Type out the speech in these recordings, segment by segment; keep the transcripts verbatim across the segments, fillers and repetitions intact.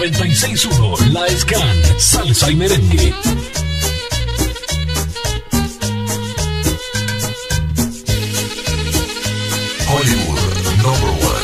noventa y seis punto uno, La Scan, salsa y merengue. Hollywood number one.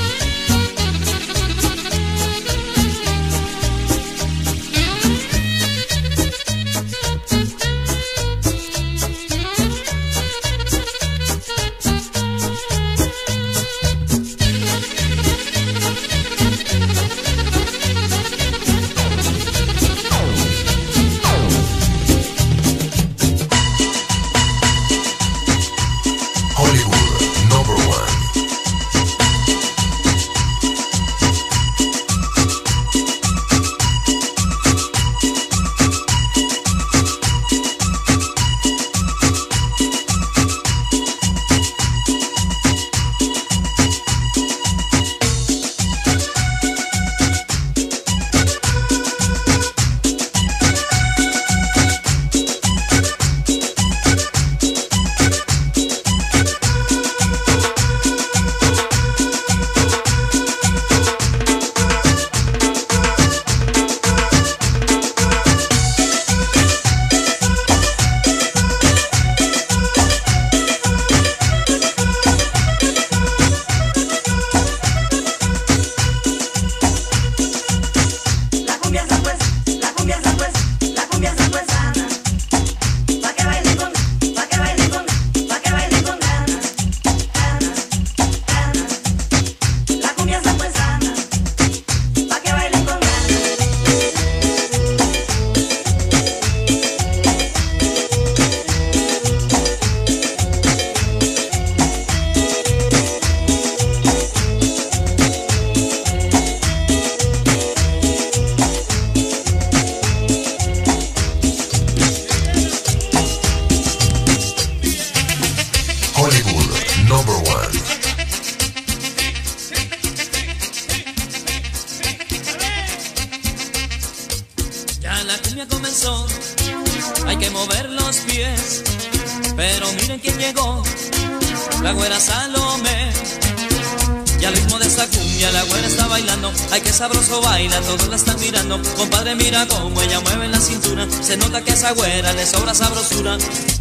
Hay que mover los pies, pero miren quién llegó, la güera Salomé. Y al ritmo de esta cumbia la güera está bailando. Ay, qué sabroso baila, todos la están mirando. Compadre, mira cómo ella mueve la cintura. Se nota que a esa güera le sobra sabrosura.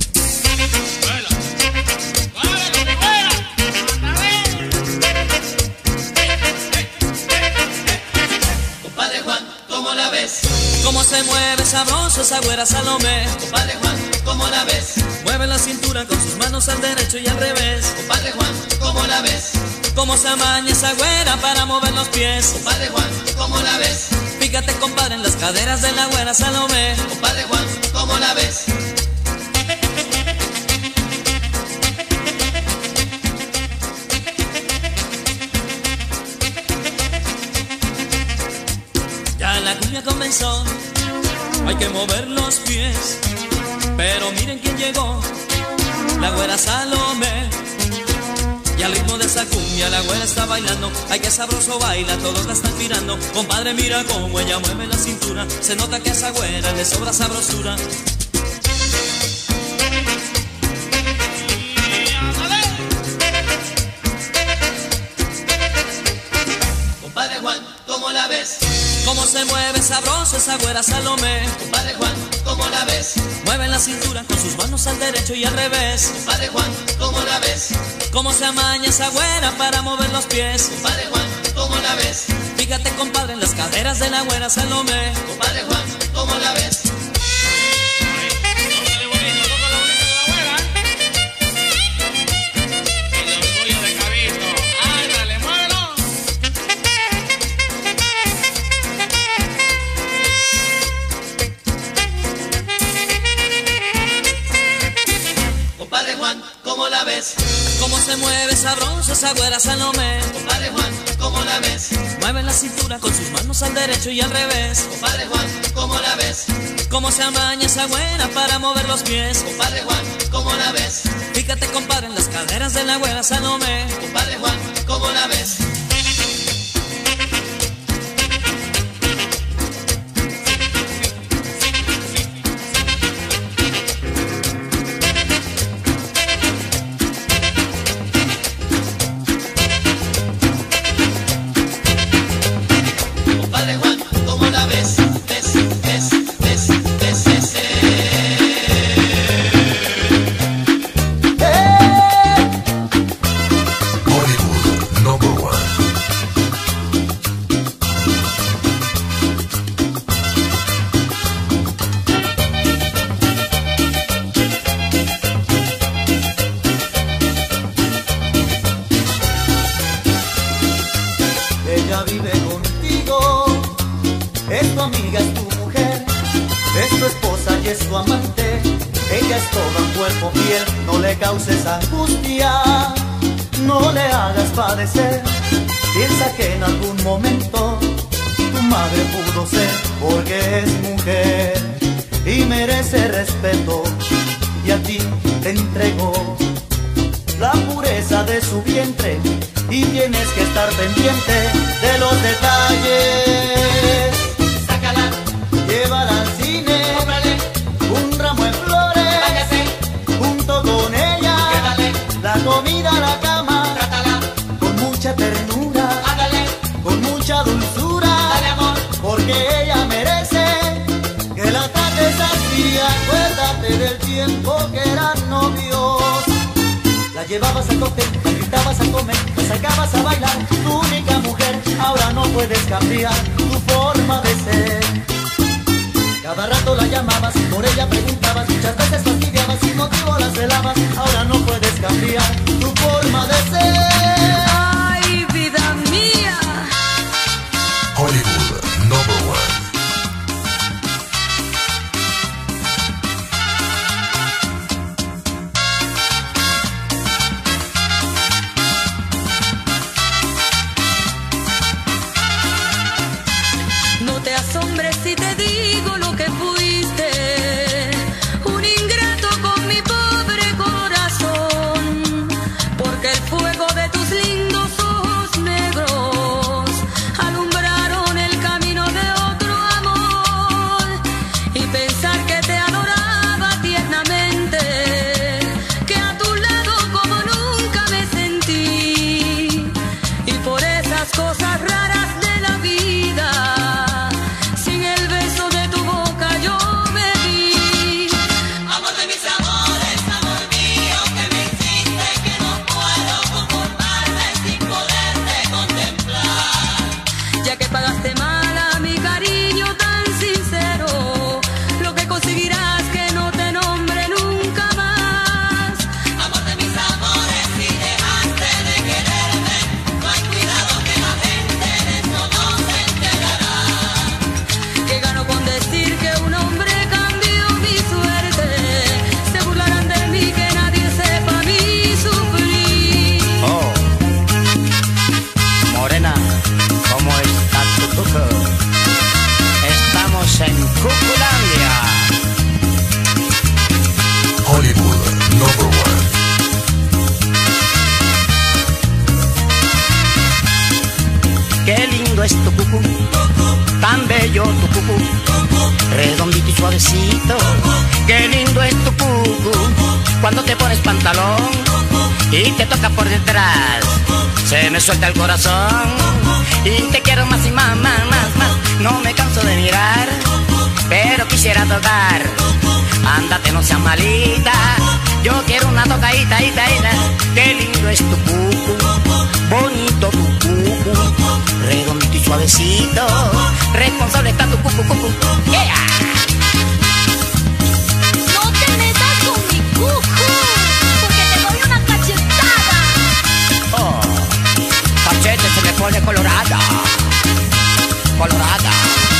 Compadre Juan, ¿cómo la ves? Cómo se mueve sabroso esa güera Salomé. Compadre Juan, ¿cómo la ves? Mueve la cintura con sus manos al derecho y al revés. Compadre Juan, ¿cómo la ves? Cómo se amaña esa güera para mover los pies. Compadre Juan, ¿cómo la ves? Fíjate, compadre, en las caderas de la güera Salomé. Compadre Juan, ¿cómo la ves? Ya la cumbia comenzó, hay que mover los pies, pero miren quién llegó, la güera Salomé. Y al ritmo de esa cumbia la güera está bailando. Ay, qué sabroso baila, todos la están mirando. Compadre, mira cómo ella mueve la cintura. Se nota que a esa güera le sobra sabrosura. Compadre Juan, ¿cómo la ves? Cómo se mueve sabroso esa güera Salomé. Compadre Juan, ¿cómo la ves? Mueve la cintura con sus manos al derecho y al revés. Compadre Juan, ¿cómo la ves? Cómo se amaña esa güera para mover los pies. Compadre Juan, ¿cómo la ves? Fíjate, compadre, en las caderas de la güera Salomé. Compadre Juan, ¿cómo la ves? Compadre Juan, ¿cómo la ves? Cómo se mueve sabroso esa güera Salomé. Compadre Juan, ¿cómo la ves? Mueve la cintura con sus manos al derecho y al revés. Compadre Juan, ¿cómo la ves? Cómo se amaña esa güera para mover los pies. Compadre Juan, ¿cómo la ves? Fíjate, compadre, en las caderas de la güera Salomé. Compadre Juan, ¿cómo la ves? Compadre Juan, tu amante. Ella es todo un cuerpo fiel, no le causes angustia, no le hagas padecer. Piensa que en algún momento tu madre pudo ser, porque es mujer y merece respeto, y a ti te entregó la pureza de su vientre, y tienes que estar pendiente de los detalles. Sácala, llévala al cine, cómprale un ramo de flores, váyase, junto con ella, quédale, la comida a la cama, trátala, con mucha ternura, hágale, con mucha dulzura, dale amor, porque ella merece que la trates así. Acuérdate del tiempo que eran novios. La llevabas al cóctel, la invitabas a comer, la sacabas a bailar, tu única mujer. Ahora no puedes cambiar tu forma de ser. Cada rato la llamabas, por ella preguntabas, muchas veces fastidiabas, sin motivo las velabas. Ahora no puedes cambiar tu forma de ser. Ay, vida mía. Hollywood number one. No te asombres si te digo lo que fuiste, un ingrato con mi pobre corazón, porque el fuego de tus lindos ojos negros alumbraron el camino de otro amor, y pensar que te adoraba tiernamente, que a tu lado como nunca me sentí, y por esas cosas raras de la vida, sin el beso de tu boca yo me vi. amor de mis amores, amor mío, que me hiciste, que no puedo conformarme sin poderte contemplar. Ya que pagaste mal a mi cariño tan sincero, lo que conseguirás que no te nombre nunca más. Amor de mis amores, si dejaste de quererme, no hay cuidado que la gente de eso no se enterará. Que gano con decir que un hombre cambió mi suerte, se burlarán de mí, que nadie sepa mi sufrir. Oh, Morena, ¿cómo está tu cuco? Estamos en Cuculandia. Hollywood number one. Qué lindo es tu cucú, tan bello tu cucú, redondito y suavecito. Qué lindo es tu cucú, cuando te pones pantalón y te toca por detrás, se me suelta el corazón y te quiero más y más, más, más, más. No me canso de mirar, pero quisiera tocar. Ándate, no seas malita, yo quiero una tocadita, ita, ita. Qué lindo es tu cucú, bonito tu cucú, redondito y suavecito, responsable está tu cucú, cucú. Yeah. No te metas con mi cucu, porque te doy una cachetada. Oh, Pachete se me pone colorada, colorada.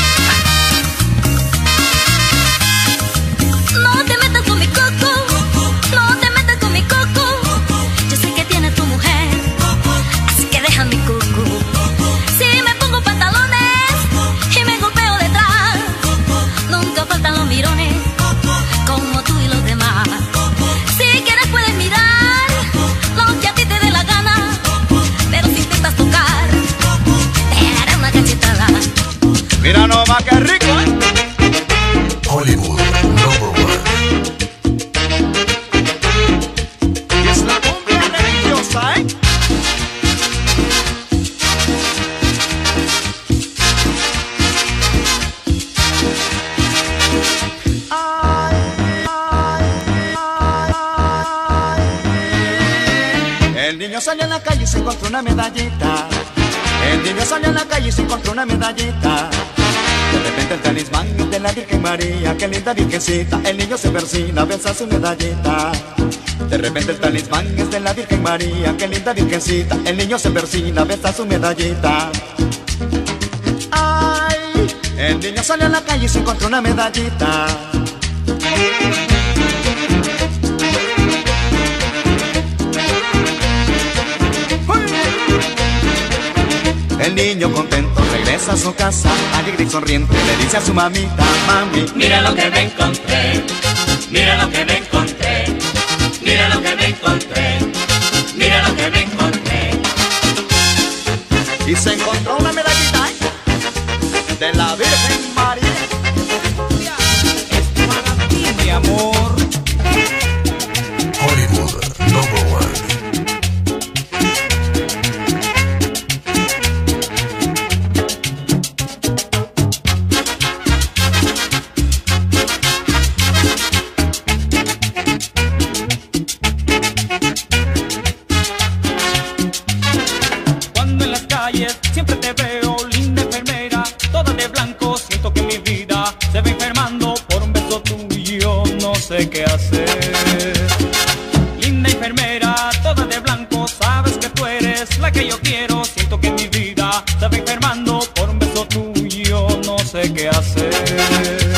No te metas con mi coco, no te metas con mi coco. Yo sé que tienes tu mujer, así que deja mi coco. Si me pongo pantalones y me golpeo detrás, nunca faltan los mirones, como tú y los demás. Si quieres puedes mirar lo que a ti te dé la gana, pero si intentas tocar, te daré una cachetada. Mira nomás qué rico, ¿eh? Hollywood number one. Y es la cumbia religiosa, ¿eh? El niño salió en la calle y se encontró una medallita. El niño salió en la calle y se encontró una medallita. De repente el talismán es de la Virgen María, qué linda virgencita. El niño se persina, besa su medallita. De repente el talismán es de la Virgen María, qué linda virgencita. El niño se persina, besa su medallita. Ay, el niño salió a la calle y se encontró una medallita. El niño contento regresa a su casa, alegre y sonriente le dice a su mamita: mami, mira lo que me encontré, mira lo que me encontré, mira lo que me encontré, mira lo que me encontré. Y se encontró una medallita de la Virgen María. Esto para ti, mi amor. Hollywood number one. Cuando en las calles siempre te veo, linda enfermera, toda de blanco, siento que mi vida se va enfermando por un beso tuyo, no sé qué hacer. Linda enfermera, toda de blanco, sabes que tú eres la que yo quiero, siento que mi vida se va enfermando por un beso tuyo, no sé qué hacer.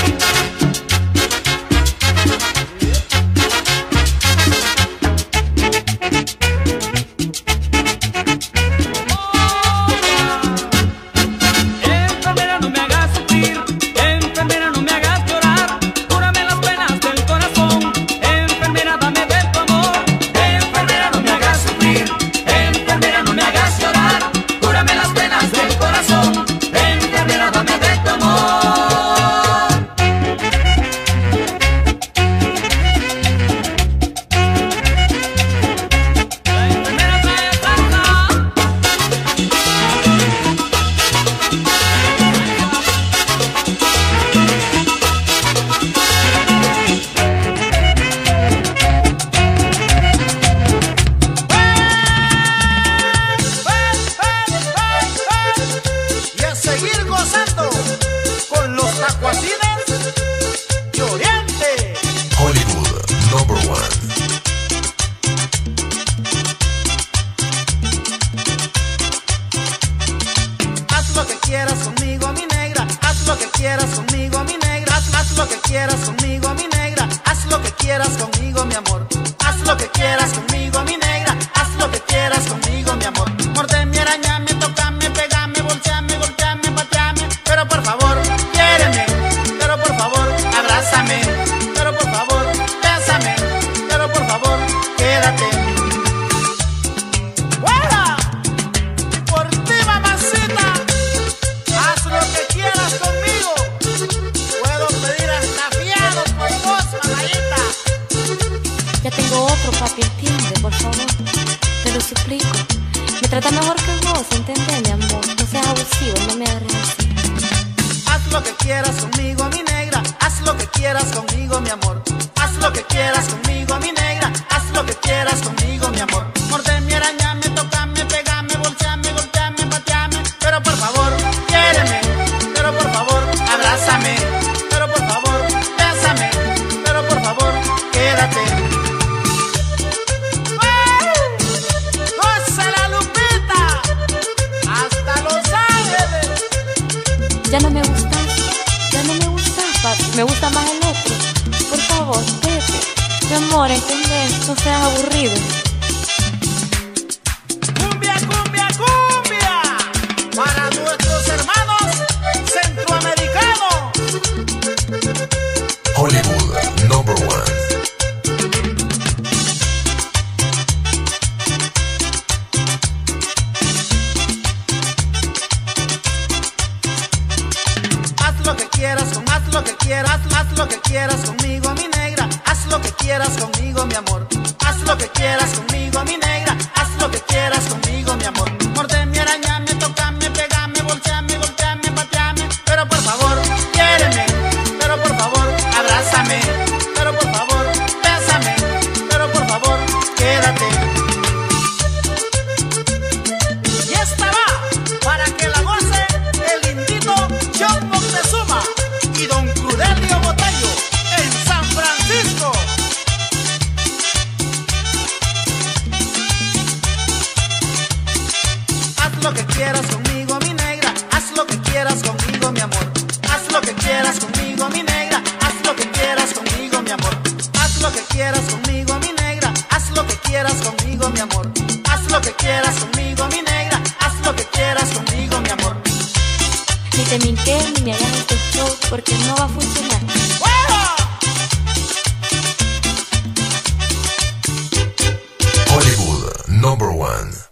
Enfermera, no me hagas sufrir, enfermera, no me hagas llorar, cúrame las penas del corazón, enfermera, dame de tu amor. Enfermera, no me hagas sufrir, enfermera, no me hagas llorar, cúrame las penas del corazón, enfermera, dame de tu amor. La enfermera trae plata. Y a seguir gozando con los tacuacines de Oriente. Hollywood number one. Haz lo que quieras conmigo, mi negra. Haz lo que quieras conmigo, mi negra. Haz, haz lo que quieras conmigo, mi negra. Haz lo que quieras conmigo, mi amor. Haz lo que quieras conmigo, mi negra. Haz lo que quieras conmigo, mi amor. Mordeme, arañame, tocame, pegame, volteame, golpeame, pateame. Pero por favor, quiéreme. Pero por favor, abrázame. Pero por favor, bésame. Pero por favor, quédate. ¡Fuera! Por ti, mamacita, haz lo que quieras conmigo. Puedo pedir hasta fiado por vos, mamadita. Ya tengo otro, papi, entiende, por favor. Te lo suplico. Me trata mejor que vos, ¿entendés, mi amor? No seas abusivo, no me agarres así. Haz lo que quieras conmigo, mi negra. Haz lo que quieras conmigo, mi amor. Haz lo que quieras conmigo, mi negra. Haz lo que quieras conmigo, mi amor. Mordeme, arañame, tocame, pegame, volteame, golpeame, pateame. Pero por favor, quiéreme. Pero por favor, abrázame. Pero por favor, bésame. Pero por favor, quédate. ¡Goza la Lupita! ¡Hasta Los Ángeles! Ya no me gustas, ya no me gustas, papi. Me gusta más el otro. Por favor, vete. Mi amor, ¿entendés? No seas aburrido. ¡Cumbia, cumbia, cumbia! Para nuestros hermanos centroamericanos. Hollywood number one. Haz lo que quieras, con, haz lo que quieras, haz lo que quieras conmigo, mi negra. Haz lo que quieras conmigo, mi amor. Haz lo que quieras conmigo, mi negra. Haz lo que quieras conmigo, mi amor. Mordeme, arañame, tocame, pegame, volteame, golpeame, pateame. Pero por favor, quiéreme. Pero por favor, abrázame. Pero por favor, bésame. Pero por favor, quédate. Y esta va para que la goce el indito John Moctezuma y don Crudelio Botello en San Francisco. Haz lo que quieras conmigo, mi negra. Haz lo que quieras conmigo, mi amor. Haz lo que quieras conmigo, mi negra. Haz lo que quieras conmigo. quieras conmigo, mi negra. Haz lo que quieras conmigo, mi amor. Haz lo que quieras conmigo, mi negra. Haz lo que quieras conmigo, mi amor. Ni te mintes ni me hagas este show porque no va a funcionar. Hollywood number one.